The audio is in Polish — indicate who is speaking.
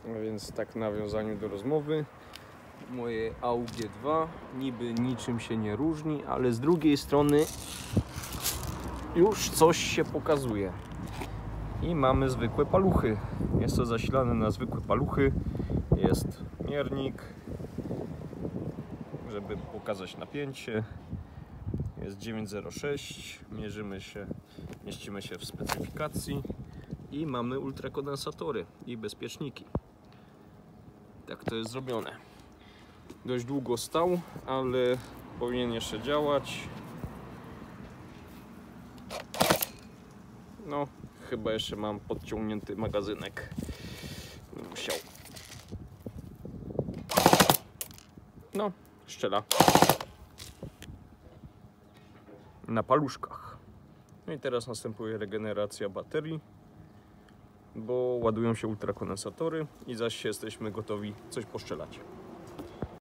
Speaker 1: A więc tak w nawiązaniu do rozmowy, moje AUG2 niby niczym się nie różni, ale z drugiej strony już coś się pokazuje. I mamy zwykłe paluchy. Jest to zasilane na zwykłe paluchy. Jest miernik, żeby pokazać napięcie. Jest 906. Mieścimy się w specyfikacji. I mamy ultrakondensatory i bezpieczniki. Tak to jest zrobione. Dość długo stał, ale powinien jeszcze działać. No, chyba jeszcze mam podciągnięty magazynek. Musiał. No, szczela. Na paluszkach. No i teraz następuje regeneracja baterii, bo ładują się ultrakondensatory i zaś jesteśmy gotowi coś poszczelać.